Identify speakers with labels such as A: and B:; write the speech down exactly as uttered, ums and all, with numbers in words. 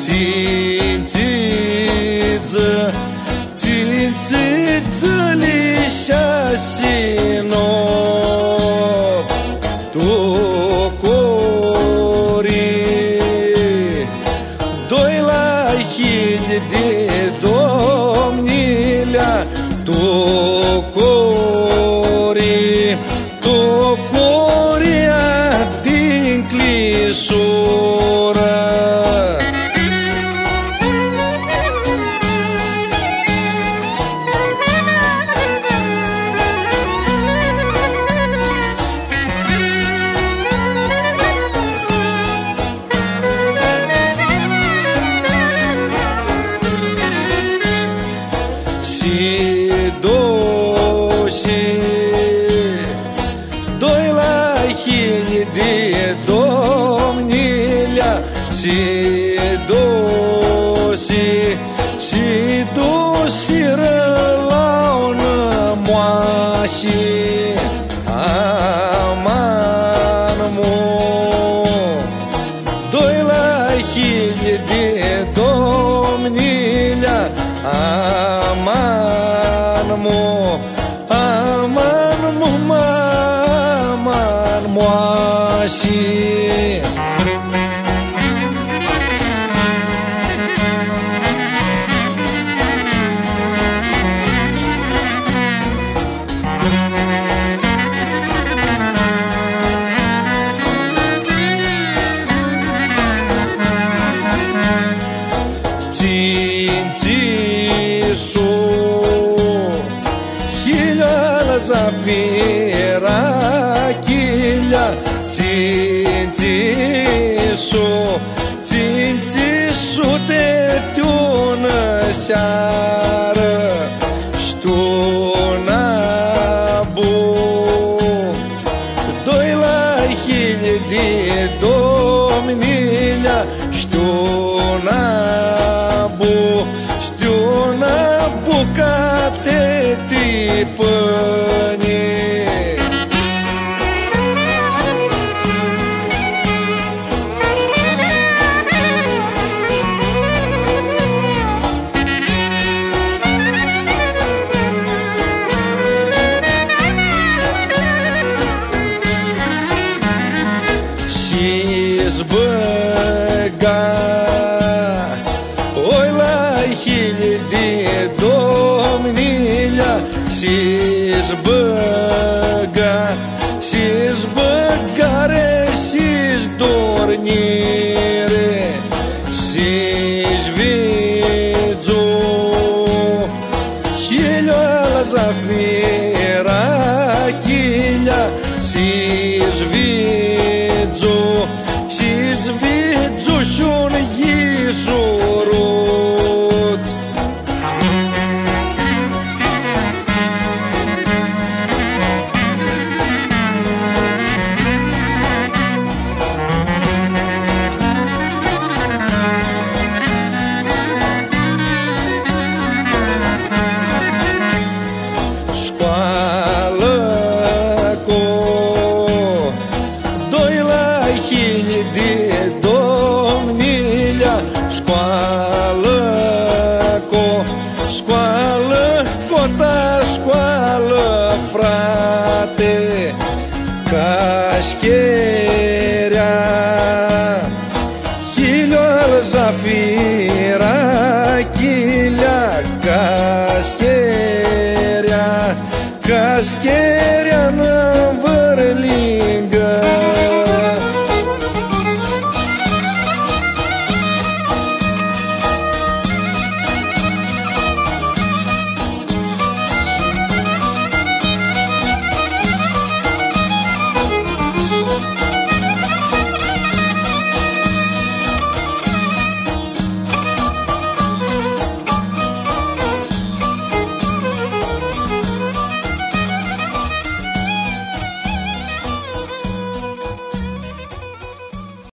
A: Țin-țiță, țin-țiță-li șase nopți tocori, doi la hine de domnilea tocori, tocoria din clișură. Doi la hine de domnilea și doși și doși rălaună moași aman mo. Doi la hine de domnilea aman mo, aman mo, aman moași. Țin-țișu, hilea la zafira chilea. Țin-țișu, țin-țișu te tiună seară ștuna bu. Doi la hine de domnilea ștuna bu, ștuna bucate tipăni. Și-ți băga oi la hine de domnilea, și-ți băga, și-ți băgare, și-ți dornire, și-ți vizu hilea la zafira chilea. Și-ți vizu, și-ți vizu și-un ghișurut. Școală cu doi la hine de domnilea, școală cu, școală cu ta școală frate, cașcherea hilea zafira chilea. Cașcherea, cașcherea